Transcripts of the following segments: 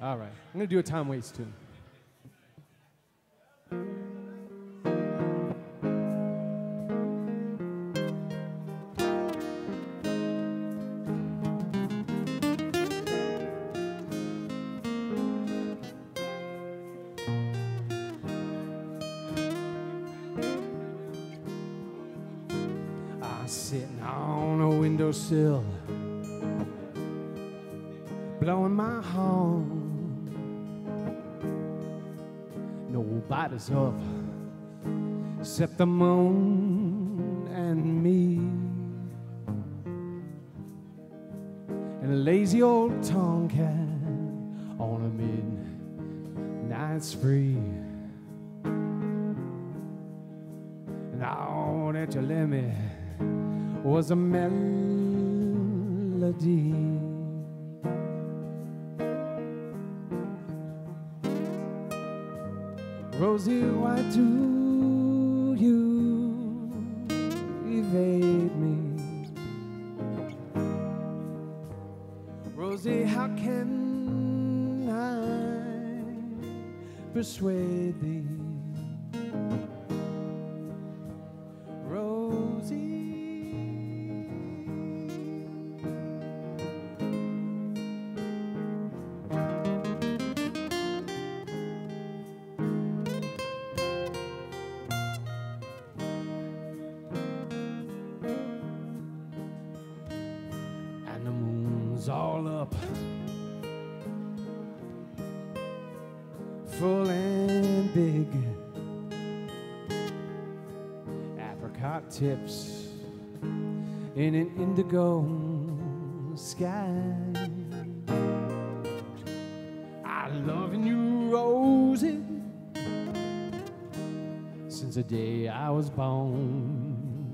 All right. I'm going to do a time waste tune. I'm sitting on a windowsill, blowing my horn. Nobody's up except the moon and me, and a lazy old tomcat on a midnight spree. And all that you let me was a melody. Rosie, why do you evade me? Rosie, how can I persuade thee? Rosie, and the moon's all up, full and big. Apricot tips in an indigo sky. I loving you, Rosie, since the day I was born.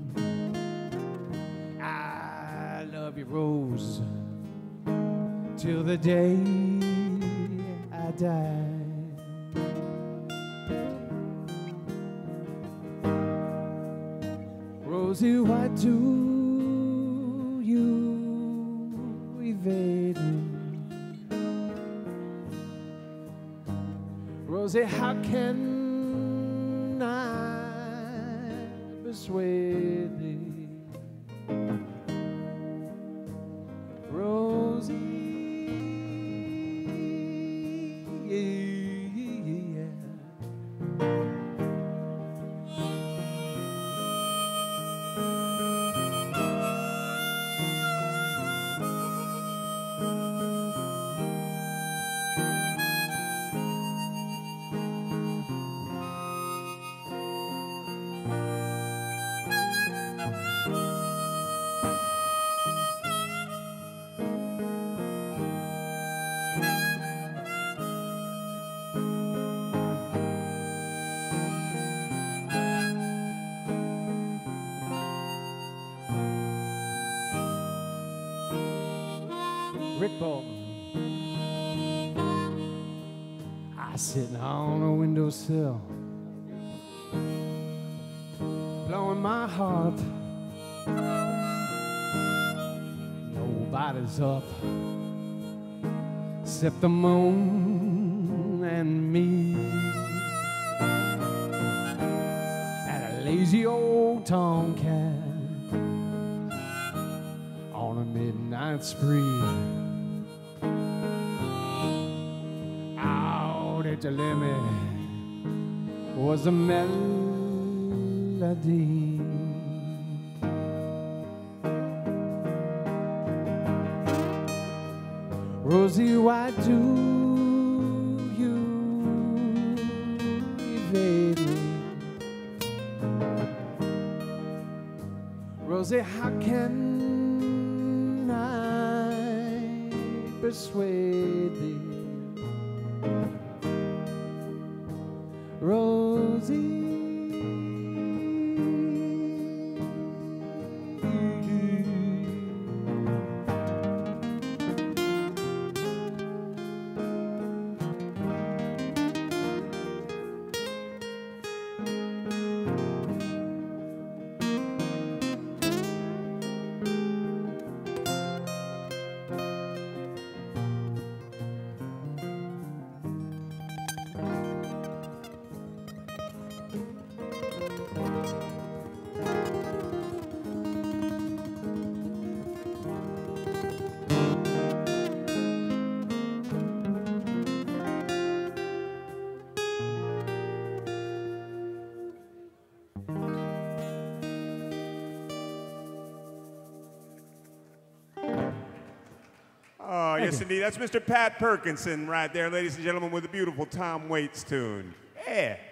I love you, Rose, till the day I die. Rosie, why do you evade me? Rosie, how can I persuade thee? Rosie, Rick Bolton. I sitting on a windowsill, blowing my heart. Nobody's up except the moon and me, and a lazy old tomcat on a midnight spree. All that you let me was a melody. Rosie, why do you evade me? Rosie, how can I persuade thee? Rosie, Oh, yes, indeed. That's Mr. Pat Perkinson right there, ladies and gentlemen, with a beautiful Tom Waits tune. Yeah.